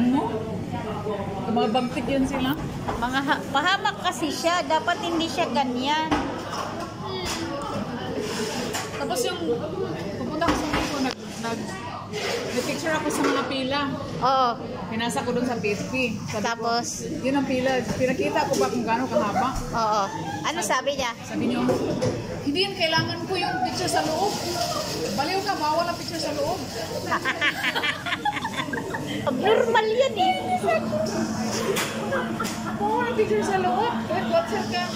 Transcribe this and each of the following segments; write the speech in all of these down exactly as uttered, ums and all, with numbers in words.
tingnan mo. Mga bagtik yan sila. Mga ha- pahamak kasi siya. Dapat hindi siya ganyan. Tapos yung pupunta ko sa Mexico, nag, nag, nag-picture ako sa mga pila. Oo. Pinasa ko doon sa P S P. Sabi Tapos? ko, yun ang pila. Pinakita ko ba kung gaano kahaba? Oo. Ano sabi niya? Sabi niyo, hindi yan kailangan ko yung picture sa loob. Baliw ka, bawal ang picture sa loob. Normal yan eh. Bawal ang picture sa loob. Kahit WhatsApp ka.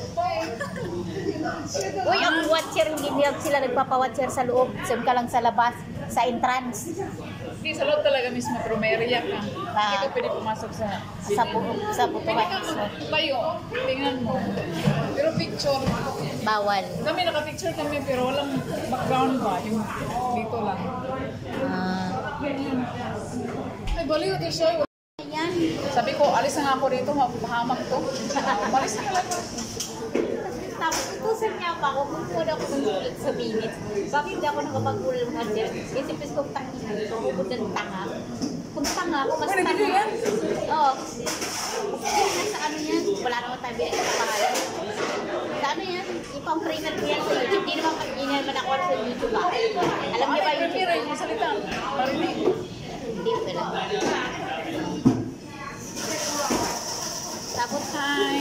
Uy, ang watcher, hindi nila sila nagpapawatcher sa loob. Sabi ka lang sa labas, sa entrance. Hindi, sa loob talaga mismo, pero may area ka. Ah. Hindi ka pwede pumasok sa... Sa pu sa Pwede putuhan. ka magtayo, tingnan mo. Pero picture, Bawal. kami naka-picture kami, pero walang background ba? Yung dito lang. Ah. Ay, baliw di siya. Ayan. Sabi ko, alis na nga ako dito, mapahamak to. Umalis na lang. Tapos utusan niya pa ako, kung ako ng sulit sa minutes. Bakit hindi ako nakapag-ull ng watcher? Isipis ko, tangin ito, hubod ng tanga. Kung tanga ako, mas Pwede tanga. video yan? Oo. Yun, nasa ano yan, wala naman tayo binigay sa pangalan. Sa ano yan, ipang premier ko yan sa YouTube. Hindi naman, hindi naman ako sa YouTube ba? Alam niyo ba Ay, YouTube? premiere, yung salita. Marinig. Hindi ko lang. Tapos, Hi.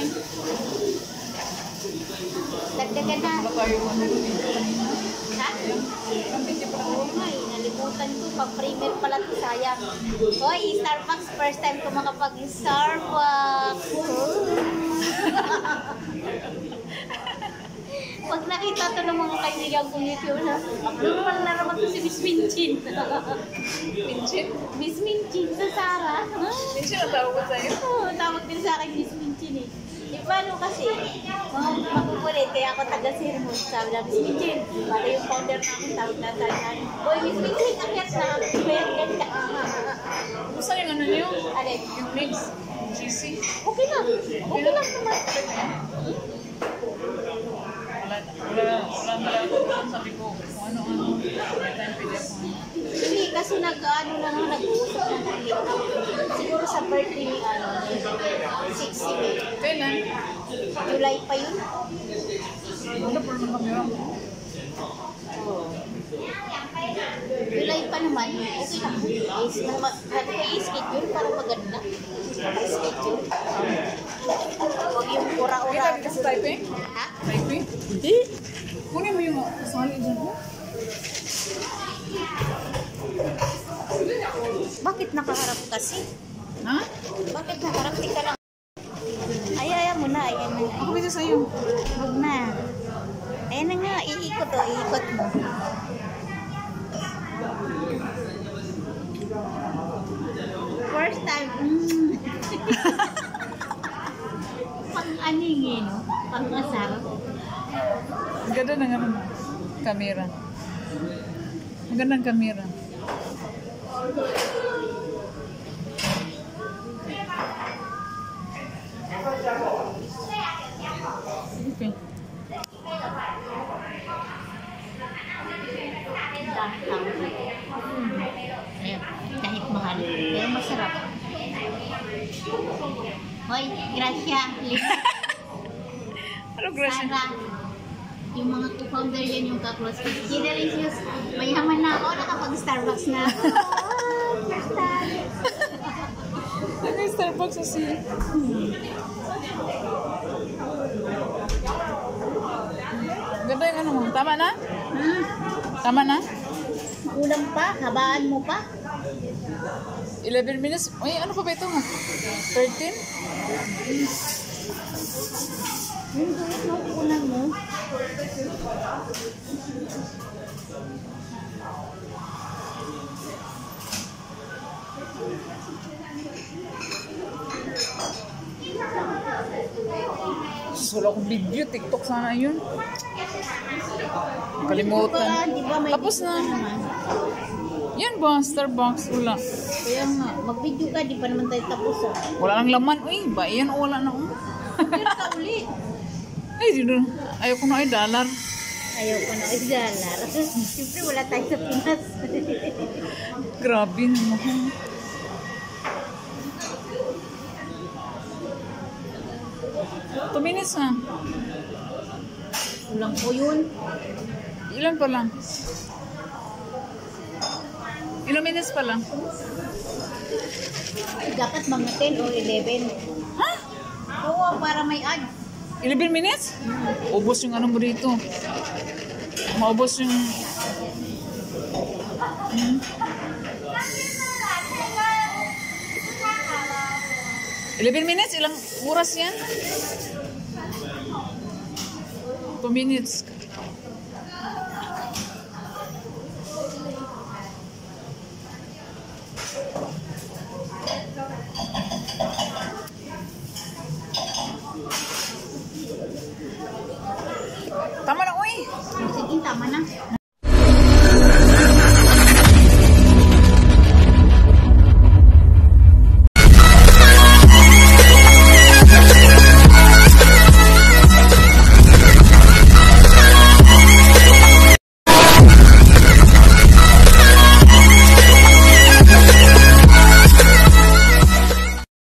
dagdagan na. Wala tayo. Ha? Oo nga eh, nalimutan ko. Pag-premier pala ito, sayang. Hoy, Starbucks, first time ko makapag-Starbucks. Pag nakita ito ng mga kaibigan kong YouTube na, ano naman na naman ito si Miss Minchin. Pinchin? Miss Minchin sa Sara. Pinchin ang tawag ko sa'yo. Oo, tawag din sa akin Miss Minchin eh. E paano kasi, mga makukulit, kaya ako taga-sermon, sabi na Miss Minchin. Para yung founder namin, tawag na sa akin, Boy, Miss Minchin, akyat na, kaya ganda. Gusto yung ano niyo? Alin? Yung mix? Cheesy? Okay lang. Okay lang naman. Wala, wala, wala na lang. Sabi ko, kung ano-ano. May time pwede ako. Hindi, kasi nag-ano na nga, nag-uusap ng ulit. Siguro sa birthday ni ano, ni sixty. Kailan? July pa yun. Ano po naman kami lang? July pa naman. Okay lang. Is, sabi ko i-schedule para maganda. I-schedule. Huwag yung ura-ura. Kita dito sa Taipei? Ha? Taipei? Hindi. Kunin mo yung kasali dyan ko. Bakit nakaharap kasi? Ha? Bakit nakaharap? Tika lang. Ay, ayaw mo na. Ayan na. Ako bisa sa'yo. Huwag na. Ayan na nga. Iikot o. Iikot mo. First time. Mm. Pang-aning eh, no? Pang-asar. Ang ganda ng ano, kamera. Ang ganda ng kamera. Okay. Downtown. Hmm. Ayan. Kahit mahal. Pero masarap. Hoy, Gracia. Ano, Gracia? Sara. Yung mga co-founder yan yung ka-close. Delicious. Mayaman na ako. Nakapag-Starbucks na ako. Oh, first time. Ano yung Starbucks kasi? Ganda yung ano mo. Tama na? Hmm? Tama na? Ulam pa? Habaan mo pa? eleven minutes. Uy, ano pa ba ito? thirteen? Yung dulit ng ulam mo. Wala akong video. TikTok sana yun. Kalimutan. Di ba may Tapos video na. ka naman? Yan ba? Starbucks? Wala. Kaya nga, mag-video ka, di pa naman tayo tapos ah. Wala nang laman. Uy, ba? Yan o wala na. Oh. Pero ka uli. Ay, dito. Ayaw ko na ay dollar. Ayaw ko na i-dollar. Siyempre wala tayo sa Pinas. Grabe naman. Two minutes na. Kulang po yun. Ilan pa lang? Ilang minutes pa lang? Dapat mga ten o eleven. Ha? Oo, para may ad. eleven minutes? Ubos yung ano mo dito. Maubos yung... Hmm. eleven minutes? Ilang oras yan? two minutes. Tama na, uy! Sige, tama na.